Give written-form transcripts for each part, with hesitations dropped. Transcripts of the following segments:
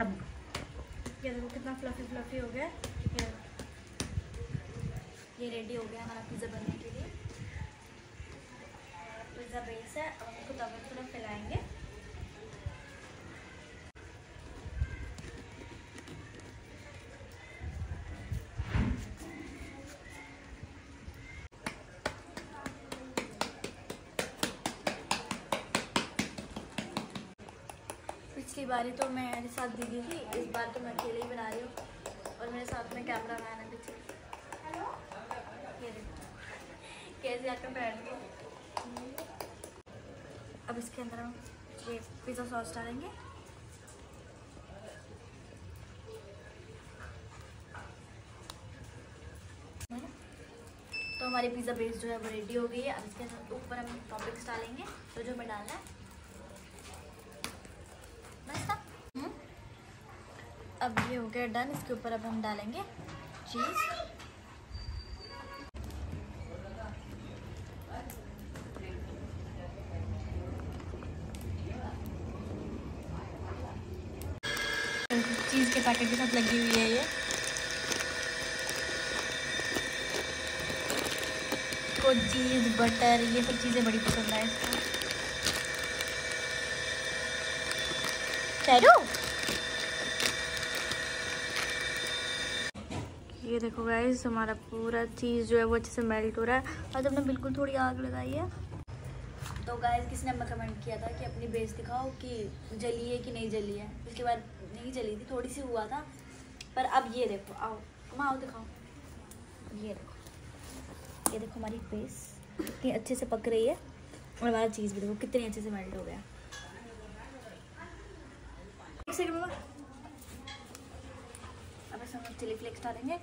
हम ये देखो कितना फ्लफी फ्लफी हो गया। ये रेडी हो गया हमारा पिज़्ज़ा बनने के लिए। पिज़्ज़ा बेस है, अब हम इसको तवे पर थोड़ा फैलाएंगे। पिछली बारी तो मेरे साथ दीदी थी, इस बार तो मैं अकेले ही बना रही हूँ और मेरे साथ में कैमरा मैन है पीछे। ये देखो कैसे आकर बैठ गए। अब इसके अंदर हम ये पिज़्ज़ा सॉस डालेंगे। तो हमारी पिज़्ज़ा बेस जो है वो रेडी हो गई है। अब इसके ऊपर हम टॉपिक्स डालेंगे तो जो हमें डालना है। अब ये हो गया डन। इसके ऊपर अब हम डालेंगे चीज़। चीज़ के पैकेट के साथ लगी हुई है ये। को चीज़ बटर ये सब चीज़ें बड़ी पसंद है इसको। चलो ये देखो गाइस, हमारा पूरा चीज़ जो है वो अच्छे से मेल्ट हो रहा है। और हमने बिल्कुल थोड़ी आग लगाई है। तो गाइस किसी ने हमें कमेंट किया था कि अपनी बेस दिखाओ कि जली है कि नहीं जली है। इसके बाद नहीं जली थी, थोड़ी सी हुआ था। पर अब ये देखो, आओ हम आओ दिखाओ। ये देखो हमारी बेस कितनी अच्छे से पक रही है और हमारा चीज़ भी देखो कितनी अच्छे से मेल्ट हो गया। एक सेकंड में अब इसमें हम चिली फ्लेक्स डालेंगे।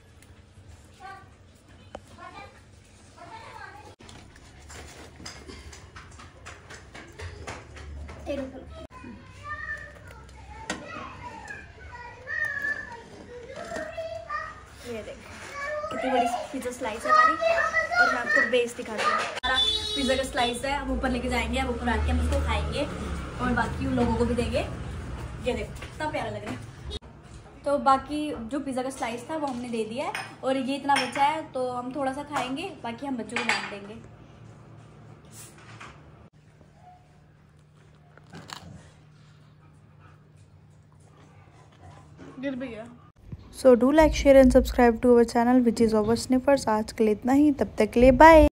ये देखो कितनी बड़ी पिज़्ज़ा स्लाइस है हमारी। और मैं आपको बेस दिखाती हूँ। हमारा पिज़्ज़ा का स्लाइस है, हम ऊपर लेके जाएंगे। अब ऊपर आके हम इसको खाएंगे और बाकी उन लोगों को भी देंगे। ये देखो कितना प्यारा लग रहा है। तो बाकी जो पिज़्ज़ा का स्लाइस था वो हमने दे दिया है और ये इतना बचा है तो हम थोड़ा सा खाएंगे, बाकी हम बच्चों को बांट देंगे। गिर भी गया। So do like, share and subscribe to our channel which is Our Sniffers। आज के लिए इतना ही, तब तक के लिए बाय।